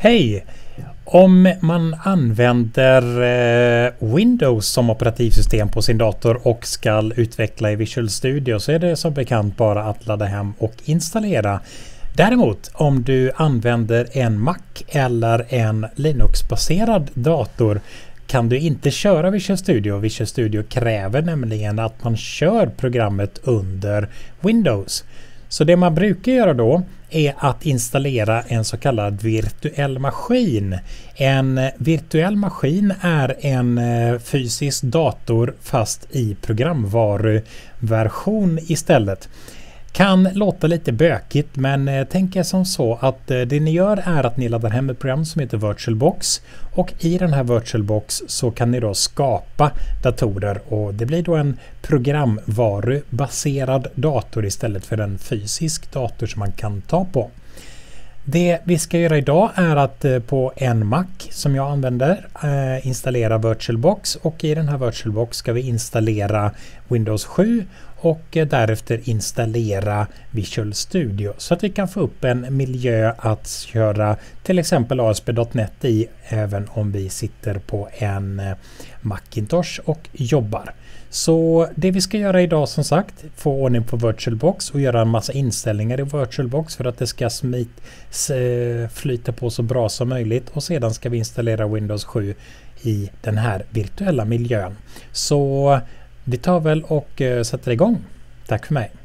Hej! Om man använder Windows som operativsystem på sin dator och ska utveckla i Visual Studio så är det som bekant bara att ladda hem och installera. Däremot om du använder en Mac eller en Linux-baserad dator kan du inte köra Visual Studio. Visual Studio kräver nämligen att man kör programmet under Windows. Så det man brukar göra då är att installera en så kallad virtuell maskin. En virtuell maskin är en fysisk dator fast i programvaruversion istället. Kan låta lite bökigt, men tänk er som så att det ni gör är att ni laddar hem ett program som heter VirtualBox, och i den här VirtualBox så kan ni då skapa datorer, och det blir då en programvarubaserad dator istället för en fysisk dator som man kan ta på. Det vi ska göra idag är att på en Mac som jag använder installera VirtualBox, och i den här VirtualBox ska vi installera Windows 7 och därefter installera Visual Studio så att vi kan få upp en miljö att köra till exempel ASP.NET i även om vi sitter på en Macintosh och jobbar. Så det vi ska göra idag, som sagt, få ordning på VirtualBox och göra en massa inställningar i VirtualBox för att det ska flyta på så bra som möjligt, och sedan ska vi installera Windows 7 i den här virtuella miljön. Så vi tar väl och sätter igång. Tack för mig.